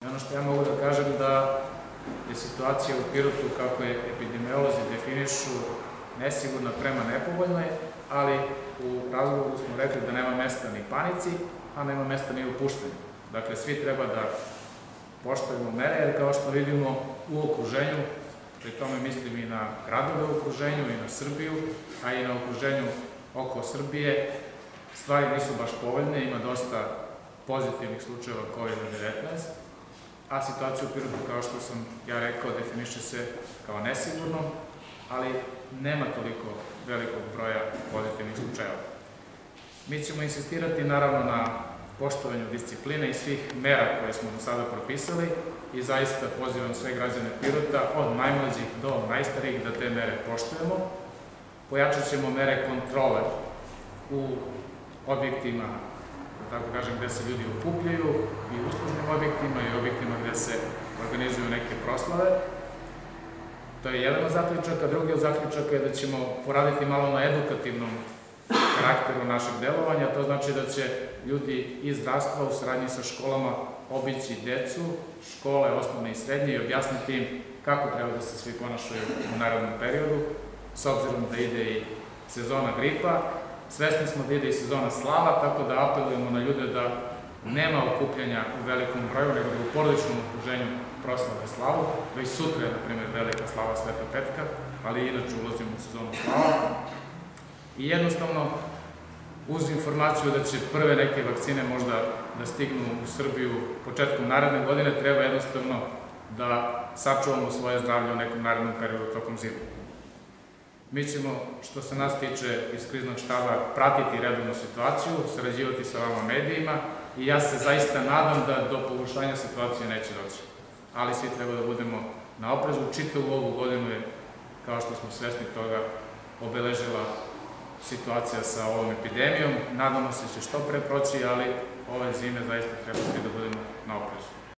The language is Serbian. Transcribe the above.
Ono što ja mogu da kažem da je situacija u Pirotu, kako je epidemiolozi definišu, nesigurna prema nepovoljnoj, ali u razgovoru smo rekli da nema mesta ni panici, a nema mesta ni upuštenju. Dakle, svi treba da poštujemo mere, jer kao što vidimo u okruženju, pri tome mislim i na gradove u okruženju, i na Srbiju, a i na okruženju oko Srbije, stvari nisu baš povoljne, ima dosta pozitivnih slučajeva COVID-19, a situacija u Pirotu, kao što sam ja rekao, definiše se kao nesigurno, ali nema toliko velikog broja pozitivnih slučajeva. Mi ćemo insistirati naravno na poštovanju discipline i svih mera koje smo do sada propisali i zaista pozivam sve građane Pirota, od najmlađih do najstarijih, da te mere poštujemo. Pojačat ćemo mere kontrole u objektima, da tako kažem, gde se ljudi okupljaju, i uslužnim objektima i objektima gde se organizuju neke proslave. To je jedan od zaključaka. Drugi od zaključaka je da ćemo poraditi malo na edukativnom karakteru našeg delovanja. To znači da će ljudi iz zdravstva u saradnji sa školama obići decu, škole, osnovne i srednje, i objasniti im kako treba da se svi ponašaju u narednom periodu, s obzirom da ide i sezona gripa. Svesni smo da ide i sezona slava, tako da apelujemo na ljude da nema okupljanja u velikom broju, nego da u porodičnom okruženju proslave slavu. Već sutra je, na primjer, velika slava Sveta Petka, ali inače ulazimo u sezonu slava. I jednostavno, uz informaciju da će prve neke vakcine možda da stignu u Srbiju početkom naredne godine, treba jednostavno da sačuvamo svoje zdravlje u nekom narednom periodu tokom zime. Mi ćemo, što se nas tiče iz kriznog štaba, pratiti redovnu situaciju, sarađivati sa vama medijima, i ja se zaista nadam da do poboljšanja situacije neće doći. Ali svi treba da budemo na oprezu. Čitavu ovu godinu je, kao što smo svesni toga, obeležila situacija sa ovom epidemijom. Nadamo se da će što pre proći, ali ove zime zaista treba svi da budemo na oprezu.